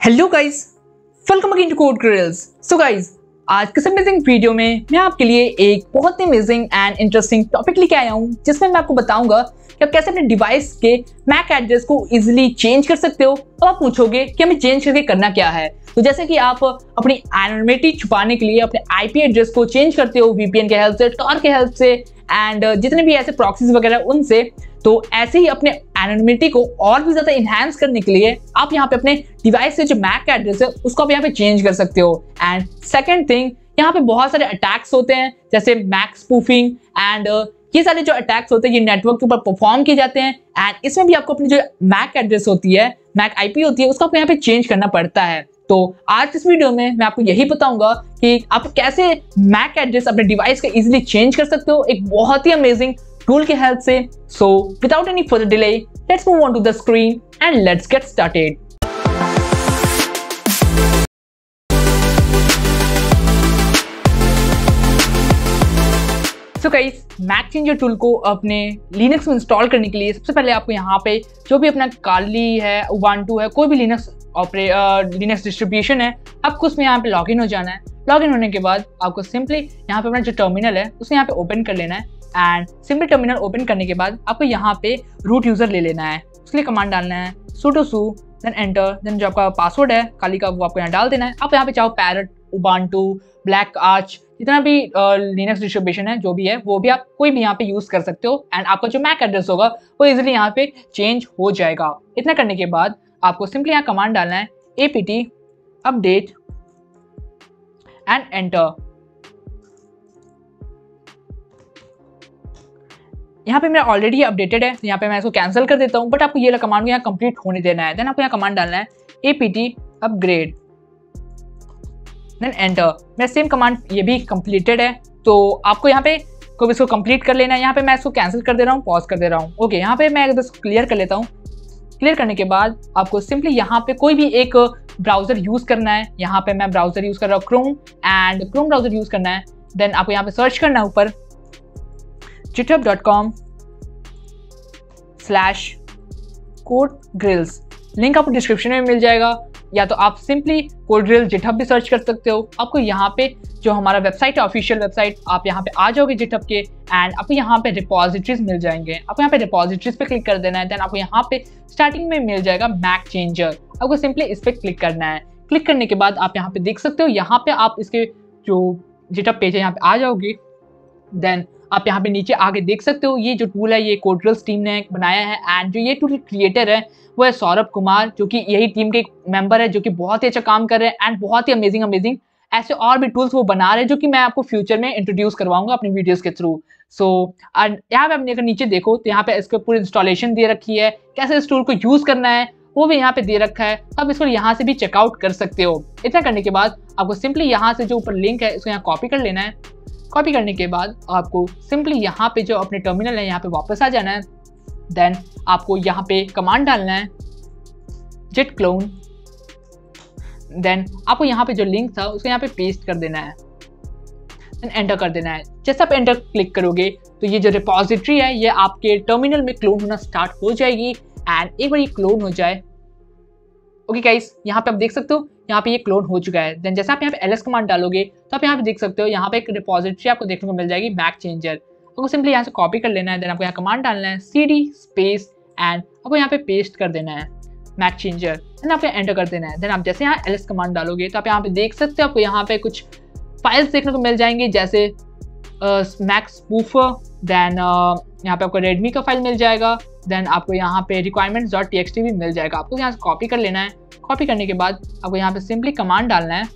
Hello guys, welcome again to Code Grills. So guys, आज के amazing video में मैं आपके लिए एक बहुत ही अमेजिंग एंड इंटरेस्टिंग टॉपिक लेके आया हूँ, जिसमें मैं आपको बताऊंगा कि आप कैसे अपने डिवाइस के मैक एड्रेस को इजीली चेंज कर सकते हो। तो आप पूछोगे कि हमें चेंज करके करना क्या है। तो जैसे कि आप अपनी एनोनिमिटी छुपाने के लिए अपने आईपी एड्रेस को चेंज करते हो वीपीएन के हेल्प से, टॉर के हेल्प से एंड जितने भी ऐसे प्रॉक्सीज वगैरह उनसे, तो ऐसे ही अपने एनोनिमिटी को और भी ज्यादा इनहैंस करने के लिए आप यहाँ पे अपने डिवाइस से जो मैक एड्रेस है उसको आप यहाँ पे चेंज कर सकते हो। एंड सेकंड थिंग, यहाँ पे बहुत सारे अटैक्स होते हैं जैसे मैक स्पूफिंग एंड ये सारे जो अटैक्स होते हैं ये नेटवर्क के ऊपर परफॉर्म किए जाते हैं। एंड इसमें भी आपको अपनी जो मैक एड्रेस होती है, मैक आईपी होती है, उसको आपको यहाँ पे चेंज करना पड़ता है। तो आज इस वीडियो में मैं आपको यही बताऊंगा कि आप कैसे मैक एड्रेस अपने डिवाइस का इजीली चेंज कर सकते हो एक बहुत ही अमेजिंग टूल की हेल्प से। So without any further delay, let's move on to the screen and let's get started. So guys, MAC changer tool को अपने लिनक्स में इंस्टॉल करने के लिए सबसे पहले आपको यहाँ पे जो भी अपना काली है, उबंटू है, कोई भी लिनक्स डिस्ट्रीब्यूशन है, आपको उसमें यहाँ पे लॉगिन हो जाना है। लॉगिन होने के बाद आपको सिंपली यहाँ पे अपना जो टर्मिनल है उसे यहाँ पे ओपन कर लेना है। एंड सिंपली टर्मिनल ओपन करने के बाद आपको यहाँ पे रूट यूजर ले लेना है। उसके लिए कमांड डालना है sudo su, then enter, then जो आपका पासवर्ड है काली का वो आपको यहाँ डाल देना है। आप यहाँ पे चाहो पैरट, उबंटू, ब्लैक आर्च, जितना भी लिनक्स डिस्ट्रीब्यूशन है जो भी है वो भी आप कोई भी यहाँ पे यूज कर सकते हो। एंड आपका जो मैक एड्रेस होगा वो इजीली यहाँ पे चेंज हो जाएगा। इतना करने के बाद आपको सिंपली यहाँ कमांड डालना है apt अपडेट एंड एंटर। यहाँ पे मेरा ऑलरेडी अपडेटेड है, यहाँ पे मैं इसको कैंसिल कर देता हूँ, बट आपको ये कमांड को यहाँ कंप्लीट होने देना है। देन आपको यहाँ कमांड डालना है apt अपग्रेड, देन एंटर। मेरा सेम कमांड ये भी कंप्लीटेड है, तो आपको यहाँ पे को इसको कंप्लीट कर लेना है। यहाँ पे मैं इसको कैंसिल कर दे रहा हूँ, पॉज कर दे रहा हूँ। ओके, यहाँ पे मैं इसको क्लियर कर लेता हूँ। क्लियर करने के बाद आपको सिंपली यहाँ पे कोई भी एक ब्राउजर यूज करना है। यहाँ पे मैं ब्राउजर यूज कर रहा हूँ Chrome, and Chrome browser use करना है। देन आपको यहाँ पे सर्च करना है ऊपर github.com/codegrills, लिंक आपको डिस्क्रिप्शन में मिल जाएगा, या तो आप सिंपली कोडग्रिल जिटहब भी सर्च कर सकते हो। आपको यहाँ पे जो हमारा वेबसाइट है, ऑफिशियल वेबसाइट, आप यहाँ पे आ जाओगे जिटहब के, एंड आपको यहाँ पे रिपोजिटरीज मिल जाएंगे। आपको यहाँ पे रिपोजिटरीज पे क्लिक कर देना है। देन आपको यहाँ पे स्टार्टिंग में मिल जाएगा मैक चेंजर, आपको सिंपली इस पे क्लिक करना है। क्लिक करने के बाद आप यहाँ पे देख सकते हो, यहाँ पे आप इसके जो जिटहब पेज है यहाँ पे आ जाओगे। देन आप यहाँ पे नीचे आगे देख सकते हो ये जो टूल है ये कोडग्रिल्स टीम ने बनाया है, एंड जो ये टूल क्रिएटर है वो है सौरभ कुमार, जो कि यही टीम के एक मेंबर है, जो कि बहुत ही अच्छा काम कर रहे हैं एंड बहुत ही अमेजिंग ऐसे और भी टूल्स वो बना रहे हैं जो कि मैं आपको फ्यूचर में इंट्रोड्यूस करवाऊंगा अपनी वीडियोस के थ्रू। सो यहाँ पे अपने अगर नीचे देखो तो यहाँ पे इसके पूरी इंस्टॉलेशन दे रखी है, कैसे इस टूल को यूज करना है वो भी यहाँ पे दे रखा है। आप इसको यहाँ से भी चेकआउट कर सकते हो। इतना करने के बाद आपको सिंपली यहाँ से जो ऊपर लिंक है इसको यहाँ कॉपी कर लेना है। कॉपी करने के बाद आपको सिंपली यहाँ पे जो अपने टर्मिनल है यहाँ पे वापस आ जाना है। देन आपको यहाँ पे कमांड डालना है git clone, देन आपको यहाँ पे जो लिंक था उसको यहाँ पे पेस्ट कर देना है, देन एंटर कर देना है। जैसे आप एंटर क्लिक करोगे तो ये जो रिपोजिटरी है ये आपके टर्मिनल में क्लोन होना स्टार्ट हो जाएगी। एंड एक बार ये क्लोन हो जाए, ओके गाइस, यहाँ पे आप देख सकते हो यहाँ पे ये क्लोन हो चुका है। देन जैसे आप यहाँ पे ls कमांड डालोगे तो आप यहाँ पे देख सकते हो यहाँ पे एक रिपोजिटरी आपको देखने को मिल जाएगी मैक चेंजर। आपको सिंपली यहाँ से कॉपी कर लेना है। देन आपको यहाँ कमांड डालना है cd स्पेस एंड आपको यहाँ पे पेस्ट कर देना है मैक चेंजर, देन आपको एंटर कर देना है। देन आप जैसे यहाँ ls कमांड डालोगे तो आप यहाँ पे देख सकते हो आपको यहाँ पे कुछ फाइल्स देखने को मिल जाएंगी, जैसे मैक स्पूफर, देन यहाँ पे आपको रेडमी का फाइल मिल जाएगा। देन आपको यहाँ पे requirements.txt भी मिल जाएगा। आपको यहाँ से कॉपी कर लेना है। कॉपी करने के बाद आपको यहाँ पे सिंपली कमांड डालना है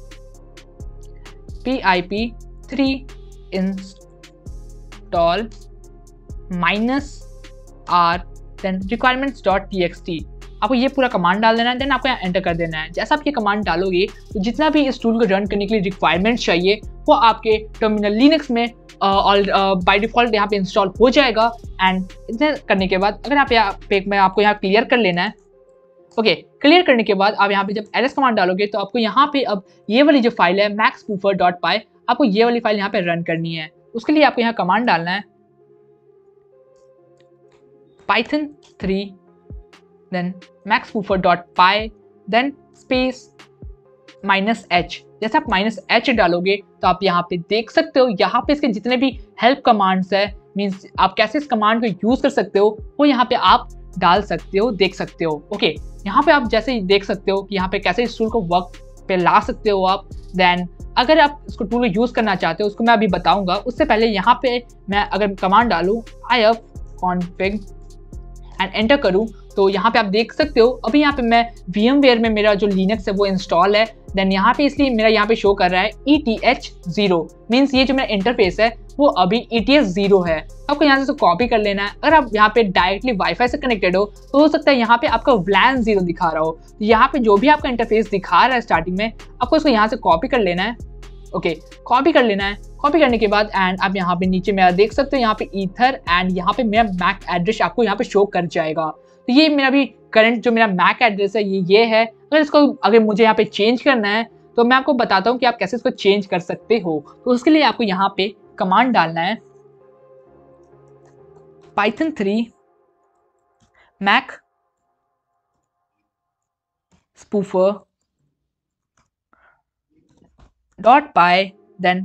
pip3 install -r then requirements.txt, आपको ये पूरा कमांड डाल देना है। देन आपको यहाँ एंटर कर देना है। जैसा आप ये कमांड डालोगे तो जितना भी इस टूल को रन करने के लिए रिक्वायरमेंट्स चाहिए वो आपके टर्मिनल लिनक्स में बाय डिफॉल्ट यहाँ पे इंस्टॉल हो जाएगा। एंड इतना करने के बाद अगर आप यहाँ पे मैं आपको यहाँ क्लियर कर लेना है। ओके, क्लियर करने के बाद आप यहाँ पे जब ls कमांड डालोगे तो आपको यहाँ पे अब ये वाली जो फाइल है maxspoofer.py, आपको ये वाली फाइल यहाँ पे रन करनी है। उसके लिए आपको यहाँ कमांड डालना है python 3 then maxspoofer.py then space -h। जैसे आप -h डालोगे तो आप यहाँ पे देख सकते हो, यहाँ पे इसके जितने भी हेल्प कमांड्स है, मीन्स आप कैसे इस कमांड को यूज कर सकते हो, वो यहाँ पे आप डाल सकते हो, देख सकते हो। ओके, यहाँ पे आप जैसे ही देख सकते हो कि यहाँ पे कैसे इस टूल को वर्क पे ला सकते हो आप। देन अगर आप इसको टूल को यूज करना चाहते हो, उसको मैं अभी बताऊंगा। उससे पहले यहाँ पे मैं अगर कमांड डालूँ ifconfig एंड एंटर करूँ, तो यहाँ पे आप देख सकते हो अभी यहाँ पे मैं VMware में मेरा जो लिनक्स है वो इंस्टॉल है। देन यहाँ पे इसलिए मेरा यहाँ पे शो कर रहा है ETH0, मीन्स ये जो मेरा इंटरफेस है वो अभी ETH0 है। आपको यहाँ से कॉपी कर लेना है। अगर आप यहाँ पे डायरेक्टली वाईफाई से कनेक्टेड हो तो हो सकता है यहाँ पे आपका WLAN 0 दिखा रहा हो। तो यहाँ पे जो भी आपका इंटरफेस दिखा रहा है स्टार्टिंग में, आपको इसको यहाँ से कॉपी कर लेना है। ओके, कॉपी कर लेना है। कॉपी करने के बाद एंड आप यहाँ पे नीचे मेरा देख सकते हो यहाँ पे ईथर एंड यहाँ पे मेरा मैक एड्रेस आपको यहाँ पे शो कर जाएगा। तो ये मेरा भी करंट जो मेरा मैक एड्रेस है ये है। अगर मुझे यहाँ पे चेंज करना है तो मैं आपको बताता हूँ कि आप कैसे इसको चेंज कर सकते हो। तो उसके लिए आपको यहाँ पे कमांड डालना है python 3 mac spoofer .py then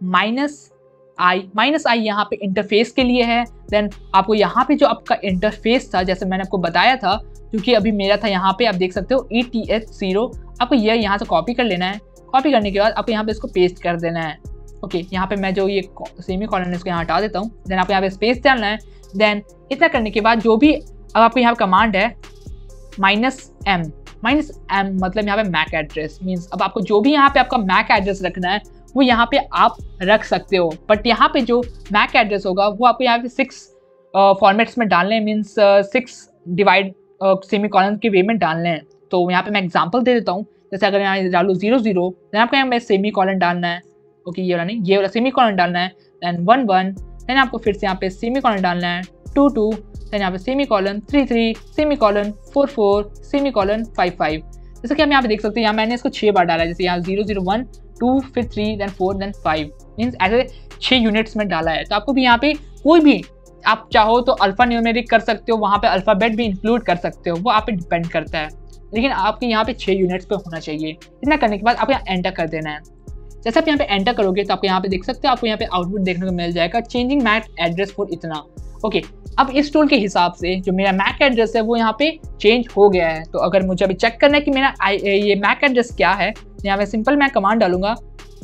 -i यहाँ पे इंटरफेस के लिए है। देन आपको यहाँ पे जो आपका इंटरफेस था, जैसे मैंने आपको बताया था, क्योंकि अभी मेरा था यहाँ पे आप देख सकते हो ETH0, आपको ये यहाँ से कॉपी कर लेना है। कॉपी करने के बाद आपको यहाँ पे इसको पेस्ट कर देना है। ओके, यहाँ पे मैं जो ये सेमी कॉलन इसको यहाँ हटा देता हूँ। देन आपको यहाँ पे स्पेस डालना है। देन इतना करने के बाद जो भी अब आपको यहाँ कमांड है -m मतलब यहाँ पे मैक एड्रेस, मीन्स अब आपको जो भी यहाँ पे आपका मैक एड्रेस रखना है वो यहाँ पे आप रख सकते हो। बट यहाँ पे जो मैक एड्रेस होगा वो आपको यहाँ पे 6 फॉर्मेट्स में डालने हैं, मीन्स 6 डिवाइड सेमी कॉलन के वे में डालने हैं। तो यहाँ पे मैं एग्जांपल दे देता हूँ। जैसे अगर यहाँ डालूँ 0 0, देन आपको यहाँ पे सेमी कॉलन डालना है। ओके, ये वाला नहीं, ये वाला सेमी कॉलन डालना है। देन 1 1, देन आपको फिर से यहाँ पे सेमी कॉलन डालना है। 2 2, देन यहाँ पे semicolon 3 3, semicolon 4 4, semicolon 5 5। जैसे कि हम यहाँ पे देख सकते हैं, यहाँ मैंने इसको 6 बार डाला है। जैसे यहाँ 0 0 1 2 फिर 3 देन 4 देन 5, मीन्स ऐसे 6 यूनिट्स में डाला है। तो आपको भी यहाँ पे कोई भी आप चाहो तो अल्फा न्यूमेरिक कर सकते हो, वहाँ पे अल्फ़ाबेट भी इंक्लूड कर सकते हो, वो आप पे डिपेंड करता है। लेकिन आपके यहाँ पे 6 यूनिट्स पे होना चाहिए। इतना करने के बाद आपको यहाँ एंटर कर देना है। जैसे आप यहाँ पे एंटर करोगे तो आपको यहाँ पे देख सकते हो, आपको यहाँ पे आउटपुट देखने को मिल जाएगा चेंजिंग मैक एड्रेस फॉर इतना। ओके, अब इस टूल के हिसाब से जो मेरा मैक एड्रेस है वो यहाँ पे चेंज हो गया है। तो अगर मुझे अभी चेक करना है कि मेरा ये मैक एड्रेस क्या है, यहाँ पे सिंपल मैं कमांड डालूंगा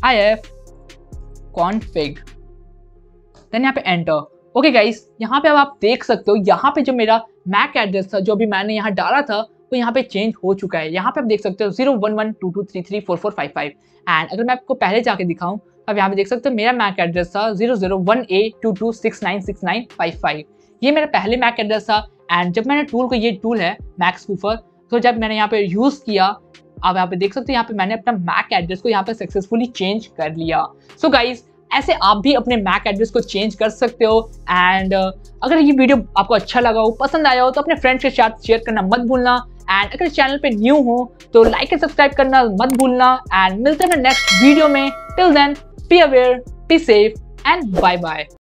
ifconfig, देन यहाँ पे एंटर। ओके गाइस, यहाँ पे अब आप देख सकते हो यहाँ पे जो मेरा मैक एड्रेस था जो भी मैंने यहाँ डाला था वो यहाँ पे चेंज हो चुका है। यहाँ पे आप देख सकते हो 0 1 1 2 2 3 3 4 4 5 5। एंड अगर मैं आपको पहले जाके दिखाऊं अब यहाँ पे देख सकते हो मेरा मैक एड्रेस था 001A22696955। ये मेरा पहले मैक एड्रेस था। एंड जब मैंने टूल को, ये टूल है मैक स्पूफर, तो जब मैंने यहाँ पे यूज़ किया, अब यहाँ पे देख सकते हो यहाँ पे मैंने अपना मैक एड्रेस को यहाँ पे सक्सेसफुली चेंज कर लिया। सो गाइज, ऐसे आप भी अपने मैक एड्रेस को चेंज कर सकते हो। एंड अगर ये वीडियो आपको अच्छा लगा हो, पसंद आया हो, तो अपने फ्रेंड्स के साथ शेयर करना मत भूलना। एंड अगर चैनल पे न्यू हो तो लाइक एंड सब्सक्राइब करना मत भूलना। एंड मिलते हैं नेक्स्ट वीडियो में। Till then, be aware, be safe and bye bye.